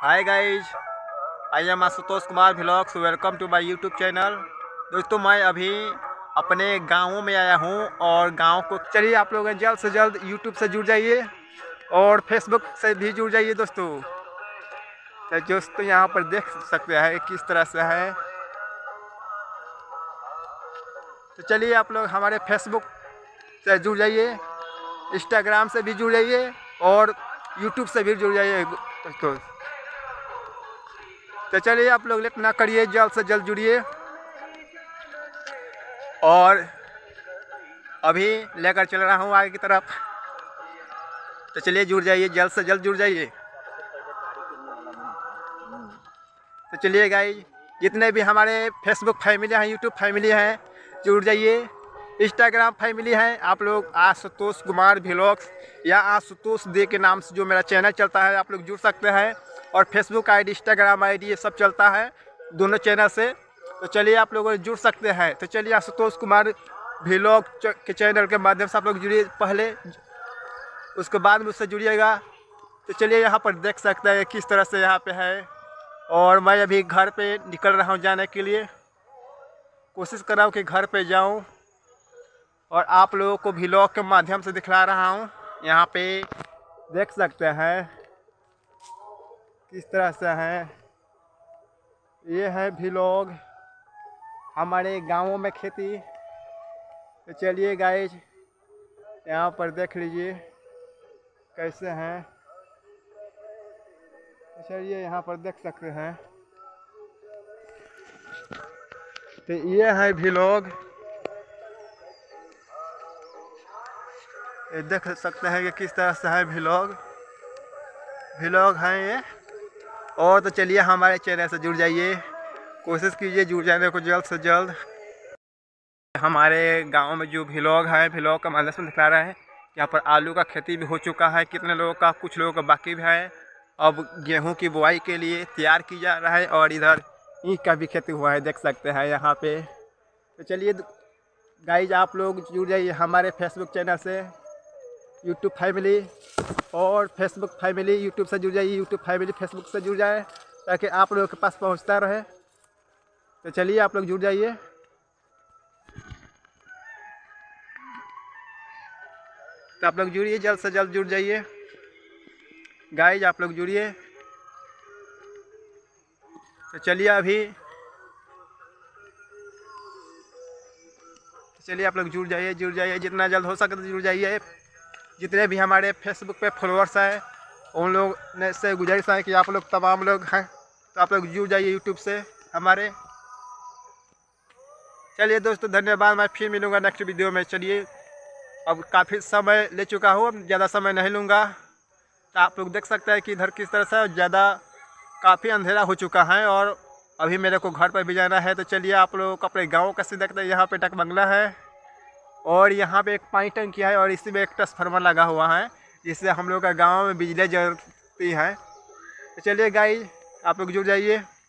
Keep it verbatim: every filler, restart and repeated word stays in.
Hi guys, I am Ashutosh Kumar vlogs. Welcome to my YouTube channel. दोस्तों, मैं अभी अपने गाँव में आया हूँ और गांव को चलिए आप लोग जल्द से जल्द यूट्यूब से जुड़ जाइए और फेसबुक से भी जुड़ जाइए दोस्तों। तो दोस्तों यहाँ पर देख सकते हैं किस तरह से है। तो चलिए आप लोग हमारे फेसबुक से जुड़ जाइए, इंस्टाग्राम से भी जुड़ जाइए और यूट्यूब से भी जुड़ जाइए दोस्तों। तो चलिए आप लोग लेट ना करिए, जल्द से जल्द जुड़िए और अभी लेकर चल रहा हूँ आगे की तरफ। तो चलिए जुड़ जाइए, जल्द से जल्द जुड़ जाइए। तो चलिए गाइस, जितने भी हमारे फेसबुक फैमिली हैं, यूट्यूब फैमिली हैं, जुड़ जाइए। इंस्टाग्राम फैमिली है, आप लोग आशुतोष कुमार व्लॉग्स या आशुतोष दे के नाम से जो मेरा चैनल चलता है, आप लोग जुड़ सकते हैं। और फेसबुक आईडी, इंस्टाग्राम आईडी, ये सब चलता है दोनों चैनल से। तो चलिए आप लोग जुड़ सकते हैं। तो चलिए आशुतोष कुमार व्लॉग के चैनल के माध्यम से आप लोग जुड़िए पहले, उसके बाद मुझसे जुड़िएगा। तो चलिए यहाँ पर देख सकते हैं किस तरह से यहाँ पे है। और मैं अभी घर पे निकल रहा हूँ जाने के लिए। कोशिश कर रहा हूँ कि घर पे जाऊँ और आप लोगों को व्लॉग के माध्यम से दिखला रहा हूँ। यहाँ पे देख सकते हैं किस तरह से है। ये है व्लॉग हमारे गाँवों में खेती। तो चलिए गाइज यहाँ पर देख लीजिए कैसे हैं। चलिए यहाँ पर देख सकते हैं। तो ये है व्लॉग, ये देख सकते हैं कि किस तरह से है व्लॉग व्लॉग है ये। और तो चलिए हमारे चैनल से जुड़ जाइए, कोशिश कीजिए जुड़ जाने को जल्द से जल्द। हमारे गांव में जो व्लॉग है, व्लॉग का माध्यम से दिखा रहा है। यहाँ पर आलू का खेती भी हो चुका है कितने लोगों का, कुछ लोगों का बाकी भी है। अब गेहूं की बुआई के लिए तैयार की जा रहा है। और इधर ईख का भी खेती हुआ है, देख सकते हैं यहाँ पे। तो चलिए गाइज आप लोग जुड़ जाइए हमारे फेसबुक चैनल से, यूट्यूब फैमिली और फेसबुक फैमिली यूट्यूब से जुड़ जाइए, यूट्यूब फैमिली फेसबुक से जुड़ जाए ताकि आप लोगों के पास पहुंचता रहे। तो चलिए आप लोग जुड़ जाइए। तो आप लोग जुड़िए, जल्द से जल्द जुड़ जाइए गाइज, आप लोग जुड़िए। तो चलिए अभी चलिए आप लोग जुड़ जाइए, जुड़ जाइए जितना जल्द हो सके तो जुड़ जाइए। जितने भी हमारे फेसबुक पे फॉलोअर्स हैं उन लोग ने से गुजारिश है कि आप लोग तमाम लोग हैं तो आप लोग जुड़ जाइए यूट्यूब से हमारे। चलिए दोस्तों धन्यवाद, मैं फिर मिलूँगा नेक्स्ट वीडियो में। चलिए अब काफ़ी समय ले चुका हूँ, अब ज़्यादा समय नहीं लूँगा। तो आप लोग देख सकते हैं कि इधर किस तरह से ज़्यादा काफ़ी अंधेरा हो चुका है और अभी मेरे को घर पर भी जाना है। तो चलिए आप लोग अपने गाँव का सीधा देखते हैं। यहाँ पे टक बंगला है और यहाँ पे एक पानी टंकी है और इसी में एक ट्रांसफार्मर लगा हुआ है जिससे हम लोग का गाँव में बिजली जलती है। तो चलिए गाइस आप लोग जुड़ जाइए।